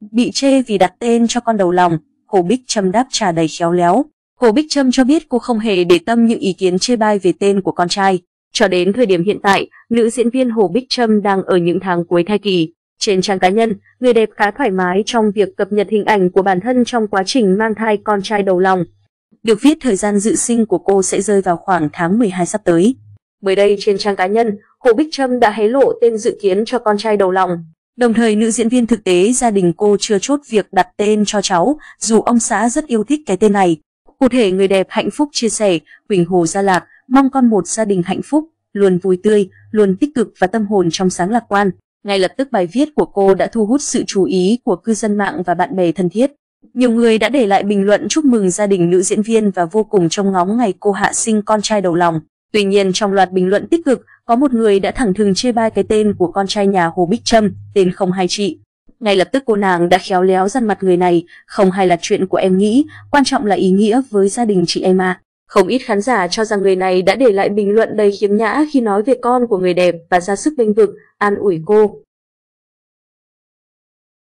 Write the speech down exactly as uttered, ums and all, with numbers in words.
Bị chê vì đặt tên cho con đầu lòng, Hồ Bích Trâm đáp trả đầy khéo léo. Hồ Bích Trâm cho biết cô không hề để tâm những ý kiến chê bai về tên của con trai. Cho đến thời điểm hiện tại, nữ diễn viên Hồ Bích Trâm đang ở những tháng cuối thai kỳ. Trên trang cá nhân, người đẹp khá thoải mái trong việc cập nhật hình ảnh của bản thân trong quá trình mang thai con trai đầu lòng. Được viết thời gian dự sinh của cô sẽ rơi vào khoảng tháng mười hai sắp tới. Mới đây trên trang cá nhân, Hồ Bích Trâm đã hé lộ tên dự kiến cho con trai đầu lòng. Đồng thời nữ diễn viên thực tế gia đình cô chưa chốt việc đặt tên cho cháu, dù ông xã rất yêu thích cái tên này. Cụ thể người đẹp hạnh phúc chia sẻ, Quỳnh Hồ Gia Lạc mong con một gia đình hạnh phúc, luôn vui tươi, luôn tích cực và tâm hồn trong sáng lạc quan. Ngay lập tức bài viết của cô đã thu hút sự chú ý của cư dân mạng và bạn bè thân thiết. Nhiều người đã để lại bình luận chúc mừng gia đình nữ diễn viên và vô cùng trông ngóng ngày cô hạ sinh con trai đầu lòng. Tuy nhiên trong loạt bình luận tích cực, có một người đã thẳng thừng chê bai cái tên của con trai nhà Hồ Bích Trâm, tên không hay chị. Ngay lập tức cô nàng đã khéo léo dằn mặt người này, không hay là chuyện của em nghĩ, quan trọng là ý nghĩa với gia đình chị em à. Không ít khán giả cho rằng người này đã để lại bình luận đầy khiếm nhã khi nói về con của người đẹp và ra sức bênh vực, an ủi cô.